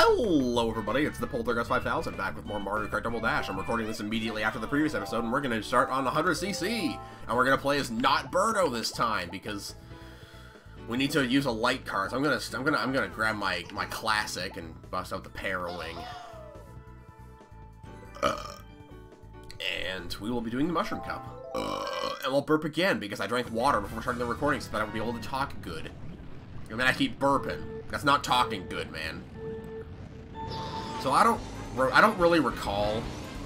Hello everybody, it's the Poltergeist 5000 back with more Mario Kart Double Dash. I'm recording this immediately after the previous episode, and we're going to start on 100cc. And we're going to play as not Birdo this time, because we need to use a light car. So I'm gonna grab my classic and bust out the Parawing. And we will be doing the Mushroom Cup. And we'll burp again, because I drank water before starting the recording so that I would be able to talk good. And then I keep burping. That's not talking good, man. So I don't really recall.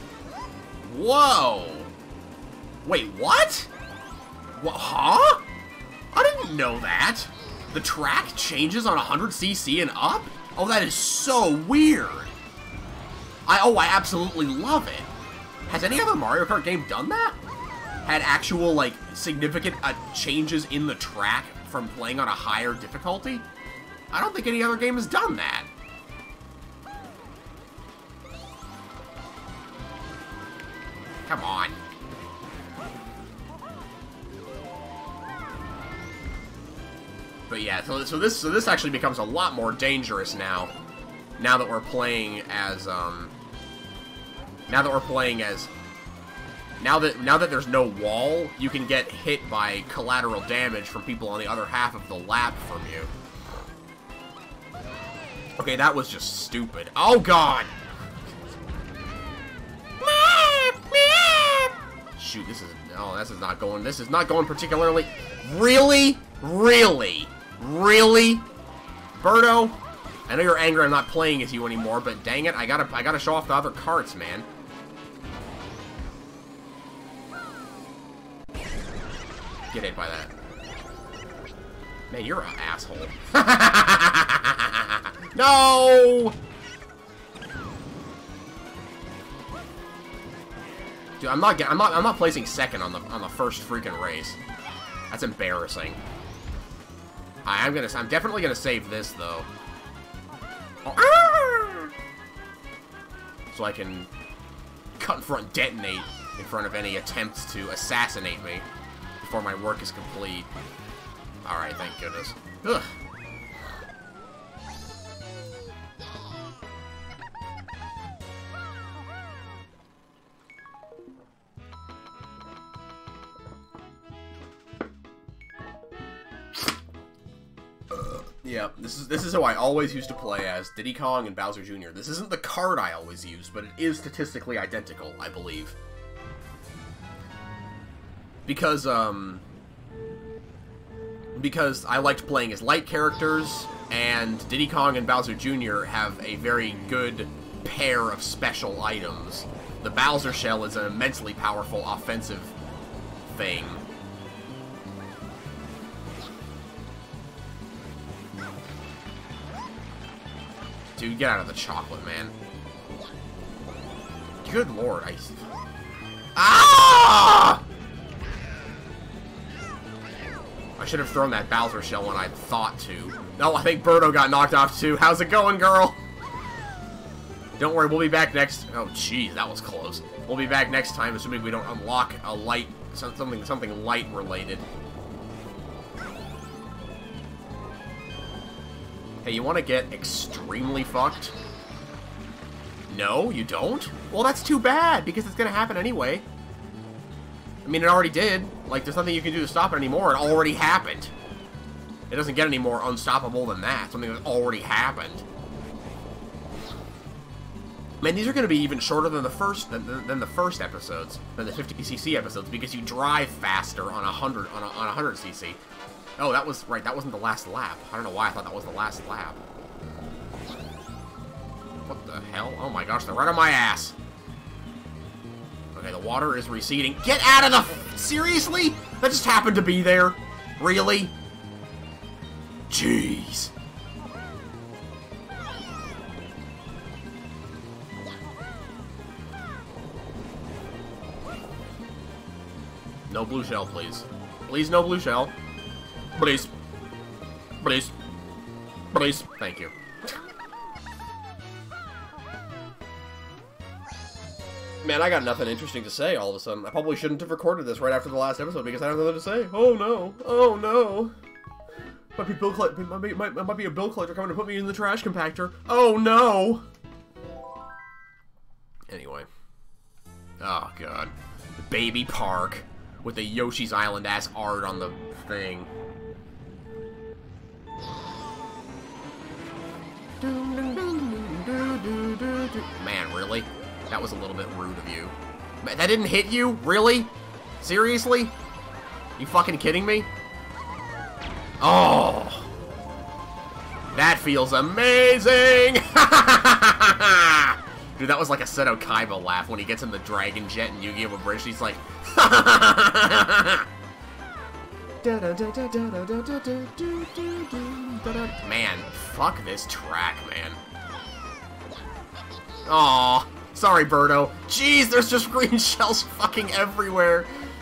Whoa! Wait, what? What? Huh? I didn't know that. The track changes on 100cc and up? Oh, that is so weird. I absolutely love it. Has any other Mario Kart game done that? Had actual, like, significant changes in the track from playing on a higher difficulty? I don't think any other game has done that. Come on. But yeah, so this actually becomes a lot more dangerous now. Now that we're playing as now that there's no wall, you can get hit by collateral damage from people on the other half of the lap from you. Okay, that was just stupid. Oh god. Shoot, this is not going particularly. Really? Birdo? I know you're angry I'm not playing as you anymore, but dang it, I gotta show off the other carts, man. Get hit by that. Man, you're an asshole. No! Dude, I'm not placing second on the first freaking race. That's embarrassing. I'm definitely gonna save this though. Oh. So I can cut in front, detonate in front of any attempts to assassinate me before my work is complete. All right, thank goodness. Ugh. Yeah, this is who I always used to play as, Diddy Kong and Bowser Jr. This isn't the card I always used, but it is statistically identical, I believe. Because I liked playing as light characters, and Diddy Kong and Bowser Jr. have a very good pair of special items. The Bowser Shell is an immensely powerful offensive thing. Dude, get out of the chocolate, man. Good lord, Ah! I should have thrown that Bowser Shell when I thought to. No, I think Birdo got knocked off too. How's it going, girl? Don't worry, we'll be back next... Oh, jeez, that was close. We'll be back next time, assuming we don't unlock a light... something light-related. Hey, you want to get extremely fucked? No, you don't? Well, that's too bad, because it's going to happen anyway. I mean, it already did. Like, there's nothing you can do to stop it anymore. It already happened. It doesn't get any more unstoppable than that. Something that already happened. Man, these are going to be even shorter than the first episodes, than the 50cc episodes, because you drive faster on 100cc. Oh, that was right. That wasn't the last lap. I don't know why I thought that was the last lap. What the hell? Oh my gosh, they're right on my ass. Okay, the water is receding. Get out of the... Seriously? That just happened to be there? Really? Jeez. No blue shell, please. Please, no blue shell. Please. Please. Please. Thank you. Man, I got nothing interesting to say all of a sudden. I probably shouldn't have recorded this right after the last episode because I don't know what to say. Oh no. Oh no. Might be a bill collector coming to put me in the trash compactor. Oh no! Anyway. Oh god. The baby park with the Yoshi's Island ass art on the thing. Man, really? That was a little bit rude of you. That didn't hit you? Really? Seriously? You fucking kidding me? Oh! That feels amazing! Dude, that was like a Seto Kaiba laugh when he gets in the Dragon Jet and Yu-Gi-Oh! Bridge. He's like, man, fuck this track, man. Aw, sorry, Birdo. Jeez, there's just green shells fucking everywhere.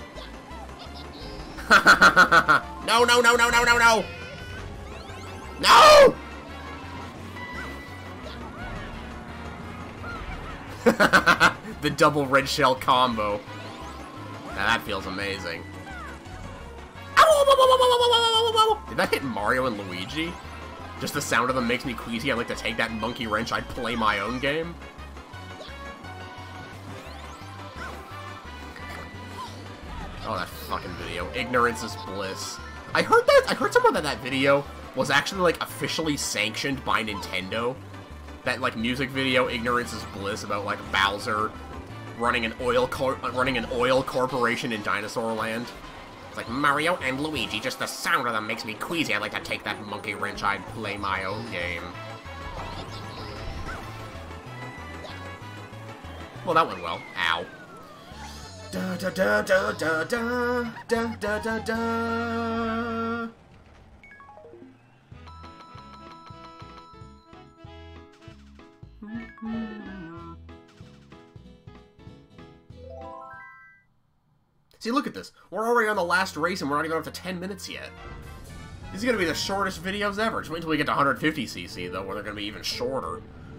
No, no, no, no, no, no, no! No! The double red shell combo. Now that feels amazing. Did that hit Mario and Luigi? Just the sound of them makes me queasy. I'd like to take that monkey wrench. I'd play my own game. Oh, that fucking video. Ignorance is bliss. I heard somewhere that video was actually, like, officially sanctioned by Nintendo. That, like, music video, Ignorance is Bliss, about, like, Bowser running an oil corporation in Dinosaur Land. It's like, Mario and Luigi, just the sound of them makes me queasy. I'd like to take that monkey wrench. I'd play my own game. Well, that went well. Ow. Da da da da da da da da da da. See, look at this. We're already on the last race and we're not even up to 10 minutes yet. These are going to be the shortest videos ever. Just wait until we get to 150cc, though, where they're going to be even shorter.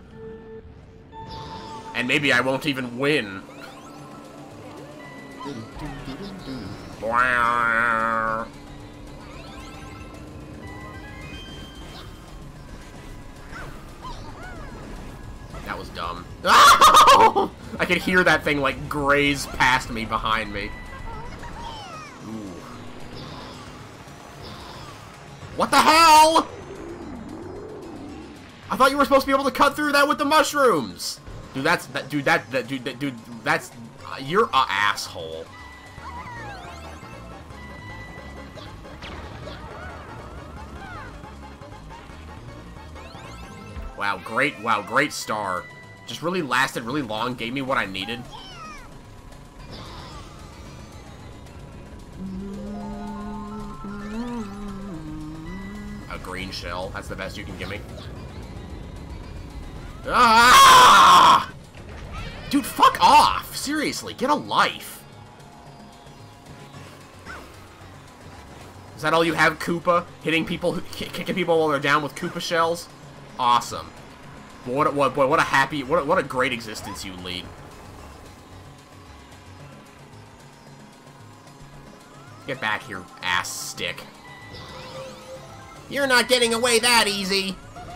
And maybe I won't even win. That was dumb. I could hear that thing, like, graze past me behind me. Ooh. What the hell? I thought you were supposed to be able to cut through that with the mushrooms. Dude, that's you're a asshole. Wow, great star. Just really lasted really long, gave me what I needed. A green shell, that's the best you can give me. Ah! Dude, fuck off! Seriously, get a life. Is that all you have, Koopa? Hitting people, kicking people while they're down with Koopa shells? Awesome. What a great existence you lead. Get back here, ass stick. You're not getting away that easy.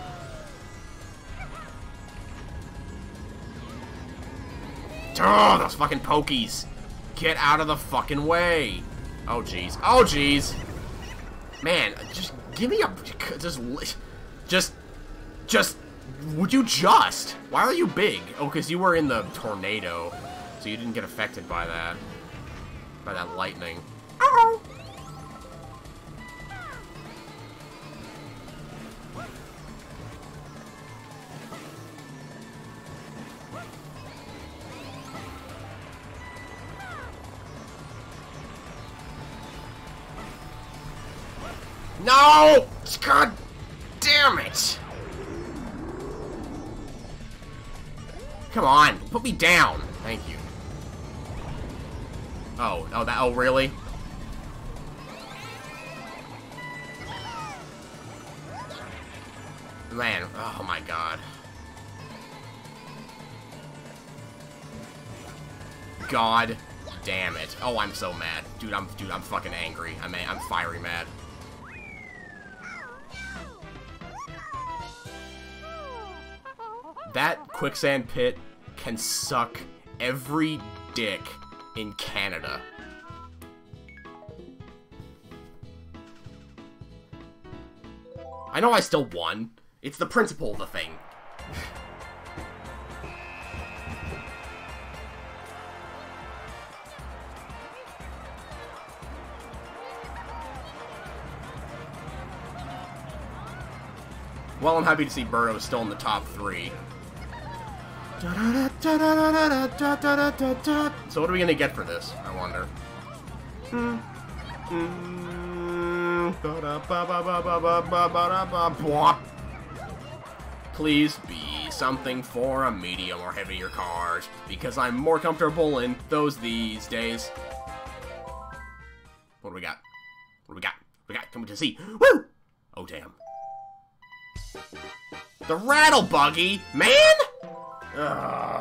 Oh, those fucking pokies. Get out of the fucking way. Oh, jeez. Oh, jeez. Man, just give me a... Just... Would you just? Why are you big? Oh, because you were in the tornado. So you didn't get affected by that. By that lightning. Uh-oh. No! God damn it! Come on, put me down. Thank you. Oh, really? Man, oh my god. God damn it. Oh, I'm so mad. Dude, I'm fucking angry. I'm fiery mad. That quicksand pit can suck every dick in Canada. I know I still won. It's the principle of the thing. Well, I'm happy to see Birdo is still in the top 3. So what are we gonna get for this, I wonder? Please be something for a medium or heavier cars, because I'm more comfortable in those these days. What do we got? What do we got? We got coming to see. Woo! Oh, damn. The rattle buggy, man! Ugh.